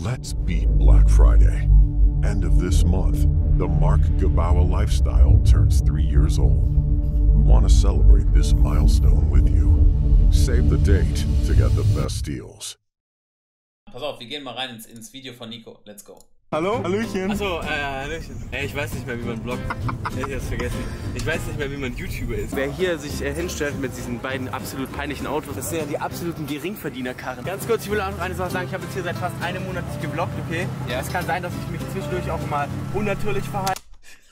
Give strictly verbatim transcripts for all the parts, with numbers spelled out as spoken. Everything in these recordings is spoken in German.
Let's beat Black Friday. End of this month, the Mark Gabauer lifestyle turns three years old. We want to celebrate this milestone with you. Save the date to get the best deals. Pass auf, wir gehen mal rein ins, ins Video von Nico. Let's go. Hallo? Hallöchen. Achso, äh, Hallöchen. Ey, ich weiß nicht mehr, wie man bloggt. Ich hab das vergessen. Ich weiß nicht mehr, wie man YouTuber ist. Wer hier sich äh, hinstellt mit diesen beiden absolut peinlichen Autos, das sind ja die absoluten Geringverdienerkarren. Ganz kurz, ich will auch noch eine Sache sagen. Ich habe jetzt hier seit fast einem Monat nicht gebloggt, okay? Ja. Es kann sein, dass ich mich zwischendurch auch mal unnatürlich verhalte.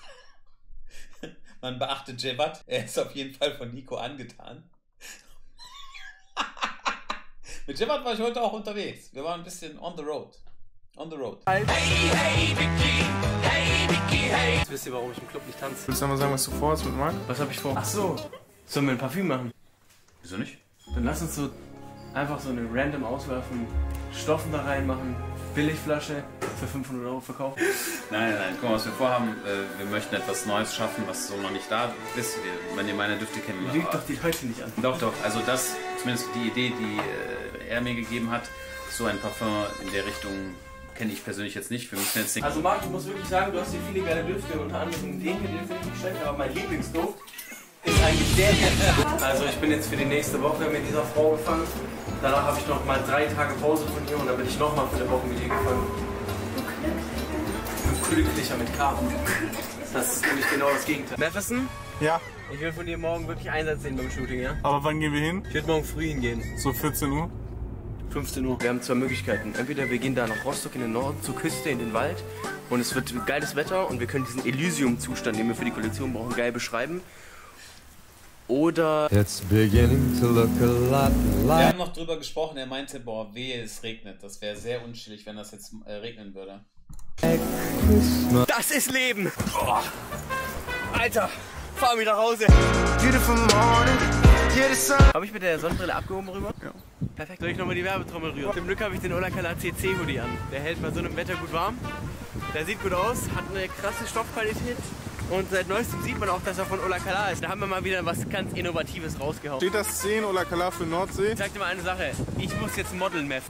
Man beachtet Jebat. Er ist auf jeden Fall von Nico angetan. Mit Jebat war ich heute auch unterwegs. Wir waren ein bisschen on the road. On the road. Hey, hey, Vicky, hey, Vicky, hey. Jetzt wisst ihr, warum ich im Club nicht tanze. Willst du mal sagen, was du vorhast mit Marc? Was habe ich vor? Ach so. Sollen wir ein Parfüm machen? Wieso nicht? Dann lass uns so einfach so eine random Auswahl von Stoffen da reinmachen. Billigflasche für fünfhundert Euro verkaufen. Nein, nein, guck mal, was wir vorhaben. Wir möchten etwas Neues schaffen, was so noch nicht da ist. Wenn ihr meine Düfte kennt. Lügt doch die Leute nicht an. Doch, doch. Also das, zumindest die Idee, die er mir gegeben hat, so ein Parfum in der Richtung kenne ich persönlich jetzt nicht. Wir müssen jetzt nicht. Also Marc, ich muss wirklich sagen, du hast hier viele geile Düfte, unter anderem den hier, den finde ich nicht schlecht, aber mein Lieblingsduft ist eigentlich der hier. Also ich bin jetzt für die nächste Woche mit dieser Frau gefangen. Danach habe ich noch mal drei Tage Pause von ihr und dann bin ich noch mal für eine Woche mit ihr gefangen. Du glücklicher mit K. Das ist nämlich genau das Gegenteil. Mefferson? Ja. Ich will von dir morgen wirklich Einsatz sehen beim Shooting, ja? Aber wann gehen wir hin? Ich würde morgen früh hingehen. So vierzehn Uhr? fünfzehn Uhr. Wir haben zwei Möglichkeiten. Entweder wir gehen da nach Rostock in den Norden, zur Küste, in den Wald und es wird geiles Wetter und wir können diesen Elysium-Zustand, den wir für die Kollektion brauchen, geil beschreiben. Oder... It's beginning to look a lot like... Wir haben noch drüber gesprochen, er meinte, boah, wehe, es regnet. Das wäre sehr unschillig, wenn das jetzt äh, regnen würde. Das ist Leben! Boah. Alter, fahr wieder nach Hause! Habe ich mit der Sonnenbrille abgehoben rüber? Ja. Perfekt. Soll ich nochmal die Werbetrommel rühren? Zum Glück habe ich den Olakala C C Hoodie an. Der hält bei so einem Wetter gut warm. Der sieht gut aus, hat eine krasse Stoffqualität. Und seit neuestem sieht man auch, dass er von Olakala ist. Da haben wir mal wieder was ganz Innovatives rausgehauen. Steht das zehn Olakala für Nordsee? Ich sag dir mal eine Sache. Ich muss jetzt modeln, Meth.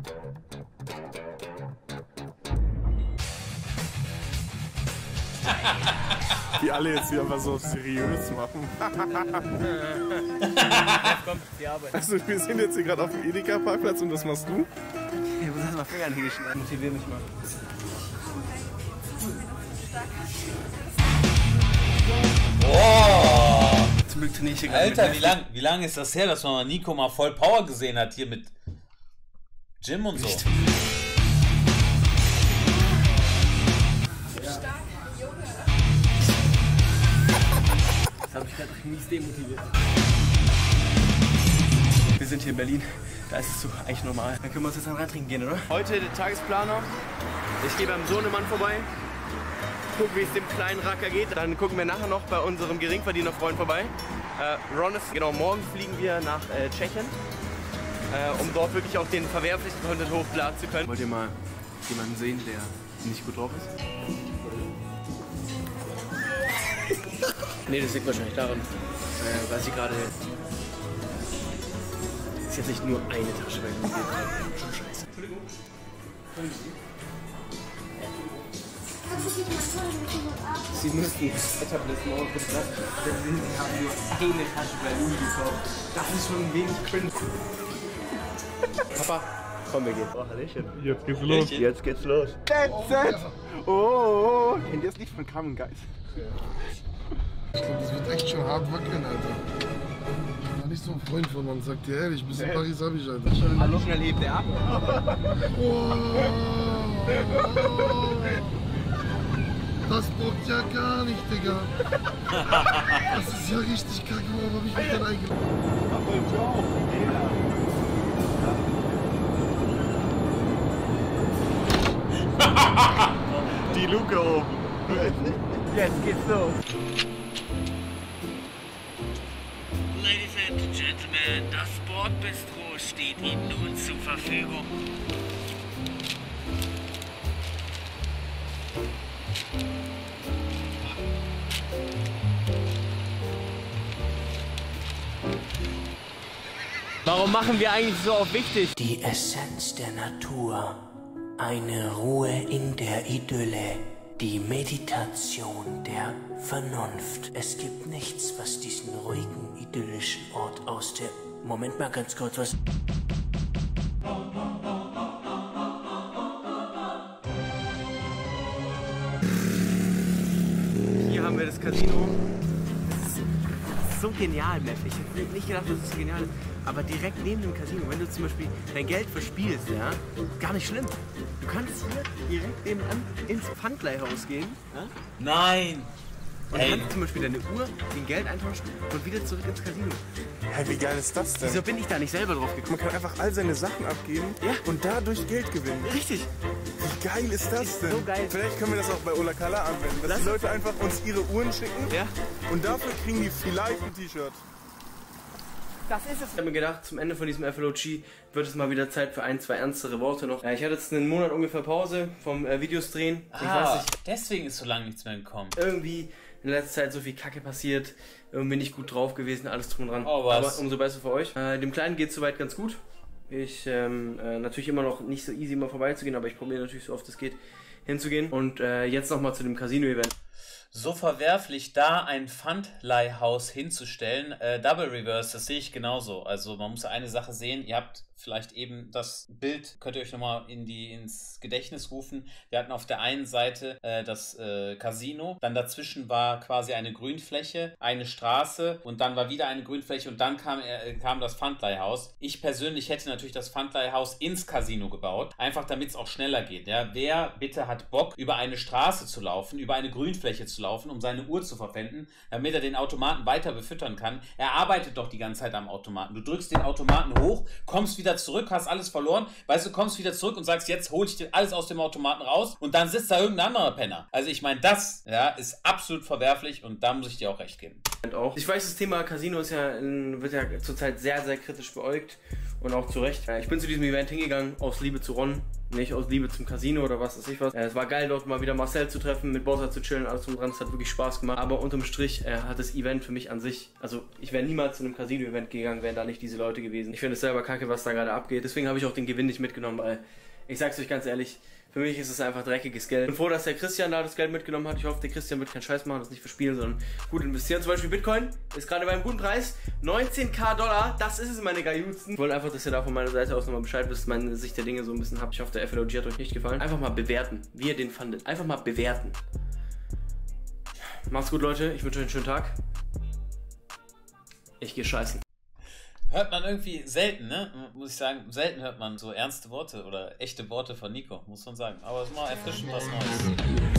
Die alle jetzt hier einfach so seriös machen. Jetzt kommt die Arbeit. Also wir sind jetzt hier gerade auf dem Edeka-Parkplatz und was machst du? Ich muss erst mal Fingernägel schneiden. Motivier mich mal. Oh! Zum Glück trainiere ich hier gerade. Alter, wie lang, wie lang ist das her, dass man mal Nico mal voll Power gesehen hat hier mit Gym und so? Nicht. Das habe ich gerade mies demotiviert. Wir sind hier in Berlin, da ist es so eigentlich normal. Dann können wir uns jetzt an Radtrinken gehen, oder? Heute der Tagesplaner. Ich gehe beim Sohnemann vorbei, gucken, wie es dem kleinen Racker geht. Dann gucken wir nachher noch bei unserem Geringverdienerfreund vorbei. Äh, Ron ist, genau, morgen fliegen wir nach äh, Tschechien, äh, um dort wirklich auch den verwerflichen Content hochladen zu können. Wollt ihr mal jemanden sehen, der nicht gut drauf ist? Nee, das liegt wahrscheinlich daran, äh, weil sie gerade... Es ist jetzt nicht nur eine Tasche, weil sie geht. Schon scheiße. Entschuldigung. Sie müssen Etablissement betreffen, denn sie haben nur eine Tasche bei Louis gekauft. Das ist schon ein wenig cringe. Papa, komm, wir gehen. Oh, Hallöchen. Jetzt geht's los. Jetzt geht's los. That's it! Oh, kennt ihr das Lied von Carmen Geist? Ich glaube, das wird echt schon hart wackeln, Alter. Ich war nicht so ein Freund von man sagt dir ehrlich, bis in Paris hab ich, Alter. Hallo, schnell hebt er ab. Oh, das bockt ja gar nicht, Digga. Das ist ja richtig kacke, warum hab ich mich denn eingeladen? Die Luke oben. Jetzt geht's los. Ladies and Gentlemen, das Bordbistro steht Ihnen nun zur Verfügung. Warum machen wir eigentlich so auf wichtig? Die Essenz der Natur. Eine Ruhe in der Idylle. Die Meditation der Vernunft. Es gibt nichts, was diesen ruhigen, idyllischen Ort aus der... Moment mal ganz kurz, was... Hier haben wir das Casino. Das ist, das ist so genial, Meth. Ich hätte nicht gedacht, dass es so genial ist. Aber direkt neben dem Casino, wenn du zum Beispiel dein Geld verspielst, ja, gar nicht schlimm. Du kannst hier direkt nebenan ins Pfandleihhaus gehen. Ja? Nein! Und Ey. kannst zum Beispiel deine Uhr, den Geld eintauschen und wieder zurück ins Casino. Hä, wie geil ist das denn? Wieso bin ich da nicht selber drauf gekommen? Man kann einfach all seine Sachen abgeben Ja. und dadurch Geld gewinnen. Richtig. Wie geil ist das ist denn? so geil. Vielleicht können wir das auch bei Ola Kala anwenden, dass Lass die Leute einfach uns ihre Uhren schicken Ja. und dafür kriegen die vielleicht ein T-Shirt. Das ist es. Ich habe mir gedacht, zum Ende von diesem F L O G wird es mal wieder Zeit für ein, zwei ernstere Worte noch. Ich hatte jetzt einen Monat ungefähr Pause vom äh, Videos drehen. Ich Ah, weiß nicht, deswegen ist so lange nichts mehr gekommen. irgendwie in letzter Zeit so viel Kacke passiert, irgendwie nicht gut drauf gewesen, alles drum und dran. Oh, was? Aber umso besser für euch. Äh, dem Kleinen geht es soweit ganz gut. Ich ähm, äh, natürlich immer noch nicht so easy mal vorbeizugehen, aber ich probiere natürlich so oft es geht hinzugehen. Und äh, jetzt nochmal zu dem Casino-Event. So verwerflich, da ein Pfandleihhaus hinzustellen. Äh, Double Reverse, das sehe ich genauso. Also man muss eine Sache sehen, ihr habt vielleicht eben das Bild, könnt ihr euch nochmal in die, ins Gedächtnis rufen. Wir hatten auf der einen Seite äh, das äh, Casino, dann dazwischen war quasi eine Grünfläche, eine Straße und dann war wieder eine Grünfläche und dann kam, äh, kam das Pfandleihhaus. Ich persönlich hätte natürlich das Pfandleihhaus ins Casino gebaut, einfach damit es auch schneller geht. Ja? Wer bitte hat Bock, über eine Straße zu laufen, über eine Grünfläche zu laufen, um seine Uhr zu verpfänden, damit er den Automaten weiter befüttern kann? Er arbeitet doch die ganze Zeit am Automaten. Du drückst den Automaten hoch, kommst wieder zurück, hast alles verloren, weißt du, kommst wieder zurück und sagst, jetzt hol ich dir alles aus dem Automaten raus und dann sitzt da irgendein anderer Penner. Also ich meine, das ja, ist absolut verwerflich und da muss ich dir auch recht geben. Auch. Ich weiß, das Thema Casino ist ja, wird ja zurzeit sehr, sehr kritisch beäugt und auch zu Recht. Ich bin zu diesem Event hingegangen aus Liebe zu Ron, nicht aus Liebe zum Casino oder was weiß ich was. Es war geil, dort mal wieder Marcel zu treffen, mit Bowser zu chillen, alles drum dran. Es hat wirklich Spaß gemacht. Aber unterm Strich äh, hat das Event für mich an sich, also ich wäre niemals zu einem Casino-Event gegangen, wären da nicht diese Leute gewesen. Ich finde es selber kacke, was da gerade abgeht. Deswegen habe ich auch den Gewinn nicht mitgenommen, weil ich sag's euch ganz ehrlich, für mich ist es einfach dreckiges Geld. Ich bin froh, dass der Christian da das Geld mitgenommen hat. Ich hoffe, der Christian wird keinen Scheiß machen, das nicht verspielen, sondern gut investieren. Zum Beispiel Bitcoin ist gerade bei einem guten Preis. neunzehntausend Dollar, das ist es, meine Gaiuzen. Ich wollte einfach, dass ihr da von meiner Seite aus nochmal Bescheid wisst, meine Sicht der Dinge so ein bisschen habt. Ich hoffe, der F L O G hat euch nicht gefallen. Einfach mal bewerten, wie ihr den fandet. Einfach mal bewerten. Macht's gut, Leute. Ich wünsche euch einen schönen Tag. Ich gehe scheißen. Hört man irgendwie selten, ne? Muss ich sagen, selten hört man so ernste Worte oder echte Worte von Nico, muss man sagen. Aber es ist mal erfrischend was Neues.